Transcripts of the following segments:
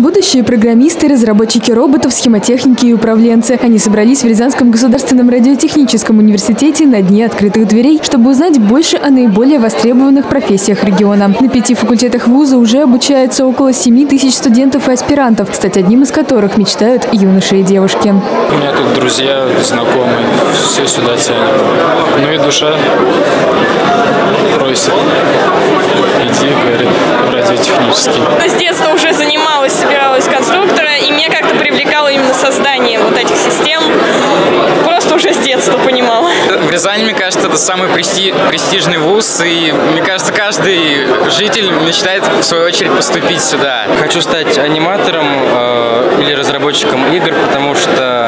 Будущие программисты, разработчики роботов, схемотехники и управленцы. Они собрались в Рязанском государственном радиотехническом университете на дне открытых дверей, чтобы узнать больше о наиболее востребованных профессиях региона. На 5 факультетах вуза уже обучается около 7 тысяч студентов и аспирантов, стать одним из которых мечтают юноши и девушки. У меня тут друзья, знакомые, все сюда тянет. Ну и душа просит. Иди, говорит, в радиотехнический. С детства уже занималась, собиралась конструктора, и меня как-то привлекало именно создание вот этих систем. Просто уже с детства понимала. В Рязани, мне кажется, это самый престижный вуз, и мне кажется, каждый житель мечтает в свою очередь поступить сюда. Хочу стать аниматором или разработчиком игр, потому что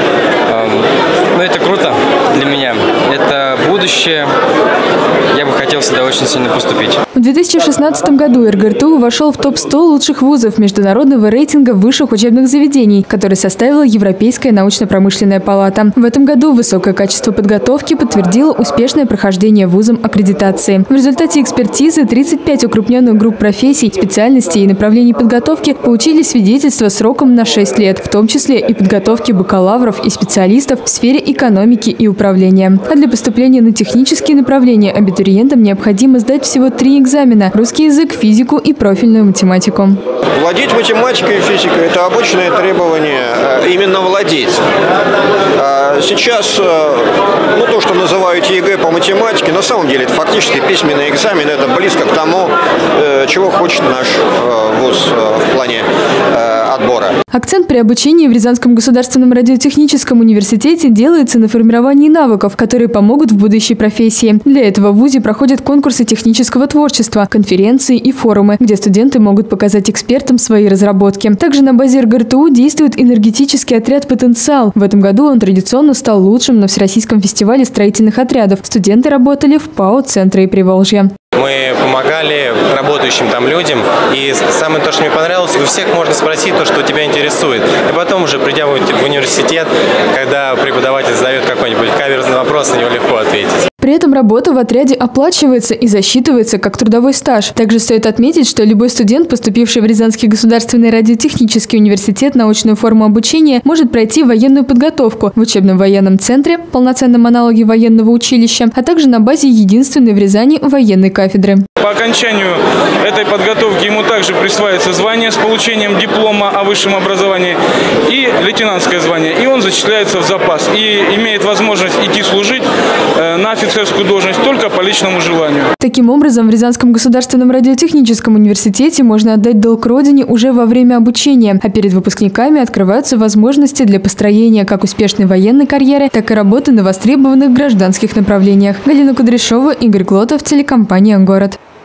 это круто для меня. Это будущее. Я бы хотел сюда очень сильно поступить. В 2016 году РГРТУ вошел в топ-100 лучших вузов международного рейтинга высших учебных заведений, который составила Европейская научно-промышленная палата. В этом году высокое качество подготовки подтвердило успешное прохождение вузом аккредитации. В результате экспертизы 35 укрупненных групп профессий, специальностей и направлений подготовки получили свидетельство сроком на 6 лет, в том числе и подготовки бакалавров и специалистов в сфере экономики и управления. А для поступления на технические направления абитуриентам необходимо сдать всего 3 экзамена – русский язык, физику и профильную математику. Владеть математикой и физикой – это обычное требование, именно владеть. Сейчас, то, что называют ЕГЭ по математике, на самом деле это фактически письменный экзамен, это близко к тому, чего хочет наш вуз в плане отбора. Акцент при обучении в Рязанском государственном радиотехническом университете делается на формировании навыков, которые помогут в будущей профессии. Для этого в вузе проходят конкурсы технического творчества, конференции и форумы, где студенты могут показать экспертам свои разработки. Также на базе РГРТУ действует энергетический отряд «Потенциал». В этом году он традиционно стал лучшим на Всероссийском фестивале строительных отрядов. Студенты работали в ПАО «Центра и Приволжья». Мы помогали работающим там людям, и самое то, что мне понравилось, у всех можно спросить то, что тебя интересует. И потом уже, придя в университет, когда преподаватель задает какой-нибудь каверзный вопрос, на него легко ответить. При этом работа в отряде оплачивается и засчитывается как трудовой стаж. Также стоит отметить, что любой студент, поступивший в Рязанский государственный радиотехнический университет на очную форму обучения, может пройти военную подготовку в учебном военном центре, полноценном аналоге военного училища, а также на базе единственной в Рязани военной кафедры. По окончанию этой подготовки ему также присваивается звание с получением диплома о высшем образовании и лейтенантское звание. И он зачисляется в запас и имеет возможность идти служить на офицерскую должность только по личному желанию. Таким образом, в Рязанском государственном радиотехническом университете можно отдать долг родине уже во время обучения, а перед выпускниками открываются возможности для построения как успешной военной карьеры, так и работы на востребованных гражданских направлениях. Галина Кудряшова, Игорь Глотов, телекомпания «Город».